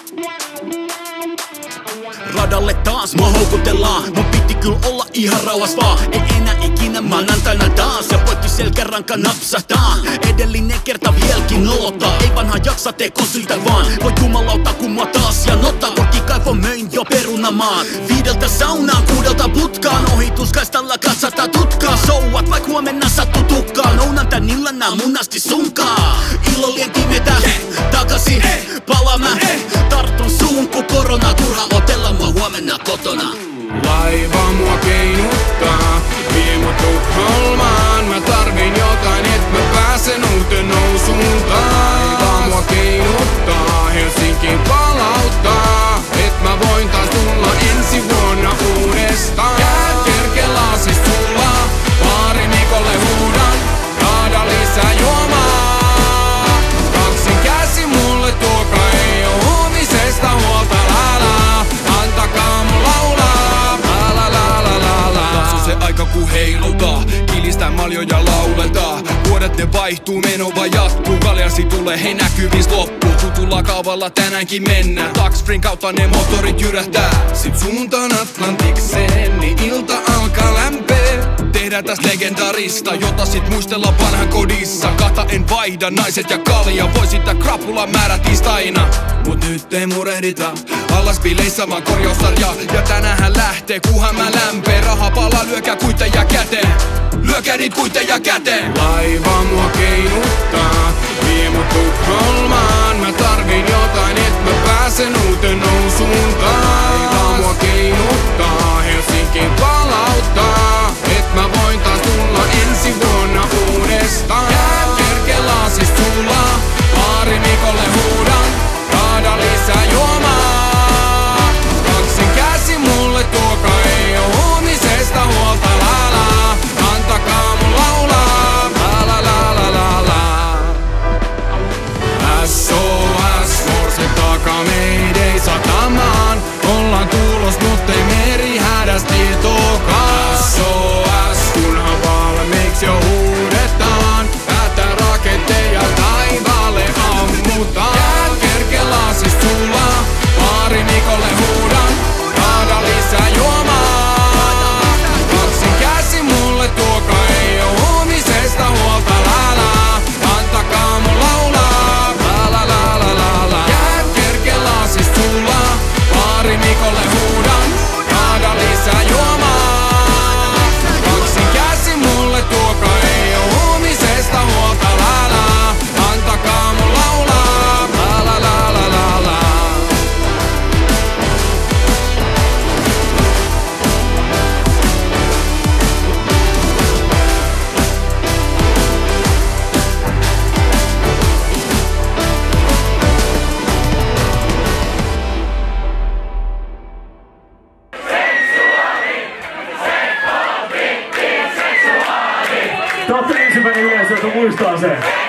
Radalle taas mua houkutellaan. Mun piti kyllä olla ihan rauhas vaan. Ei enää ikinä maanantaina taas. Ja poikki selkäranka napsahtaa. Edellinen kerta vieläkin nolottaa. Ei vanha jaksa tee kosyltä vaan. Voi jumalauta kun mua taas janottaa. Korkikaivon möin jo perunamaat. 5 saunaan 6 putkaan. Ohituskaistalla katsata tutkaa. Souat vaik huomenna sattu tukkaan. Nounan tän illan nää munasti sunkaa. Ilollien pimetä takaisin palaa mä. Tartun suun ku korona. Turha otella mua huomenna kotona. Laiva mua keinuttaa, vie mut Tukholmaan. Mä tarvin jotain, et mä pääsen uuteen nousuun. Laiva mua keinuttaa, Helsinkiin palauttaa. Et mä voin taas tulla ensi vuonna uudestaan. Kerkelaasis tulla, baari Mikolle huudan. Raada lisää juomaa. Kaksin käsi mulle tuoka, ei oo huomisesta huolta. Antakaa mun laulaa. Taas on se aika ku heilutaan. Kilistää maljoja lauletaan. Vuodet ne vaihtuu, meno vaan jatkuu. Kaljasi tulee, hei näkyvis loppuu. Tutulla kaavalla tänäänkin mennään. Tax-freen kautta ne motorit jyrähtää. Sit suuntaan Atlantikseen, niin ilta alkaa lämpee. Tehdään tästä legendarista, jota sit muistella vanhan kodissa. Kahta en vaihda, naiset ja kalja. Voi sitä krapula määrä tiistaina. Mut nyt ei murehdita, allas bileissä vaan korjaussarja. Ja tänähän lähtee, kuhan mä lämpee. Raha palaa, lyökää kuitteja käteen. Lyökää niit kuitteja käteen. Laiva mua keinuttaa, vie mut Tukholmaan. Mä tarvin jotain, et mä pääsen uuteen nousuun. Laiva mua keinuttaa, Helsinkiin palauttaa. Et mä voin taas tulla ensi vuonna uudestaan. Kerkelaasis tulla, baari Mikolle huudan. Raada lisää juomaa. Kaksin käsi mulle tuoka, ei oo huomisesta huolta. Lala, antakaa mun laulaa. La. SOS, morse takaa meidei satamaan. Ollaan tulos, mut ei meri hädäs tietokaan. SOS, kunhan valmiiksi jo huudetaan. Päätä raketteja taivaalle ammutaan. Kerkelaasis tulla, baari Mikolle huudan. Raada lisää juomaa. Kaksin käsi mulle tuoka, ei oo huomisesta huolta. Lala, antakaa mun laulaa. La. Kerkelaasis tulla, baari Mikolle huudan. Raada lisää juomaa. Kaksin käsi mulle tuoka, ei oo huomisesta huolta. Lala, antakaa mun laulaa. La. Te olette ensimmäinen yleisö, joka muistaa sen.